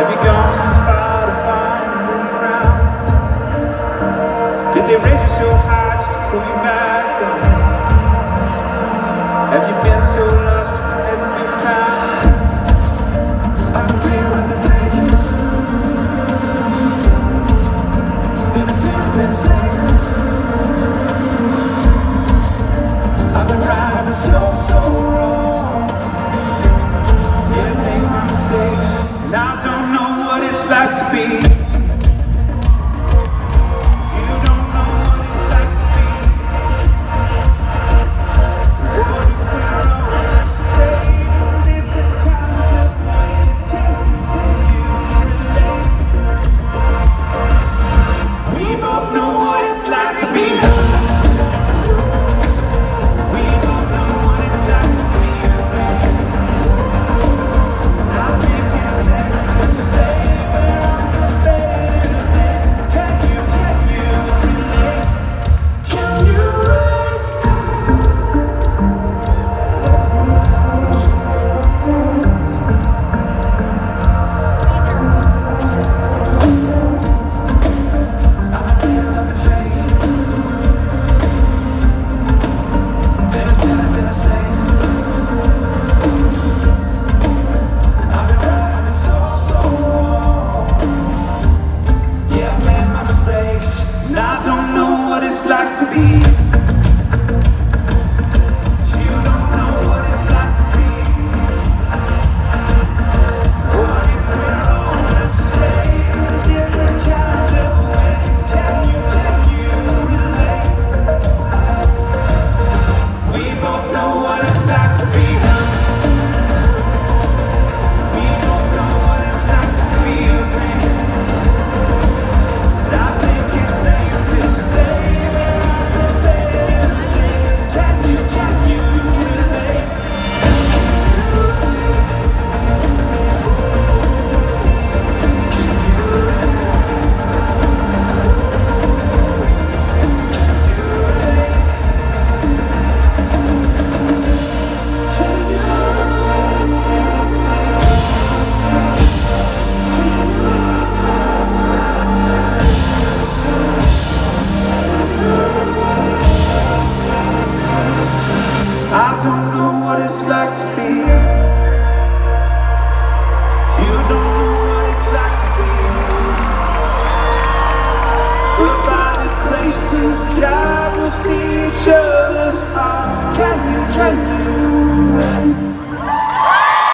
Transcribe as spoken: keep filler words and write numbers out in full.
Have you gone too far to find the middle ground? Did they raise you so high just to pull you back down? Have you been so lost you can never be found? I've been real, I've been faking. Been a sinner, been a savior. I've been right, I've been so, so wrong. Yeah, I make my mistakes, and I don't know what it's like to be. You don't know what it's like to be. What if we're all the same in different kinds of ways? Can you, can you relate? We both know what it's like to be loved. I don't know what it's like to be.